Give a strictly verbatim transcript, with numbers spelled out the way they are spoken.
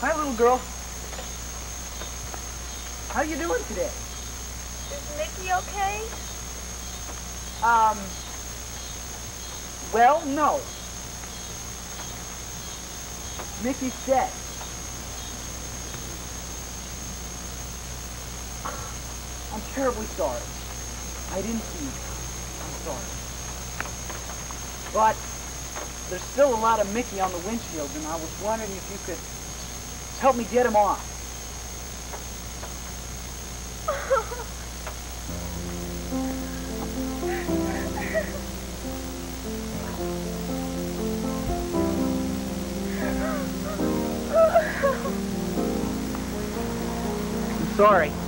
Hi, little girl. How you doing today? Is Mickey okay? Um, well, no. Mickey's dead. I'm terribly sorry. I didn't see you. I'm sorry. But there's still a lot of Mickey on the windshield, and I was wondering if you could help me get him off. I'm sorry.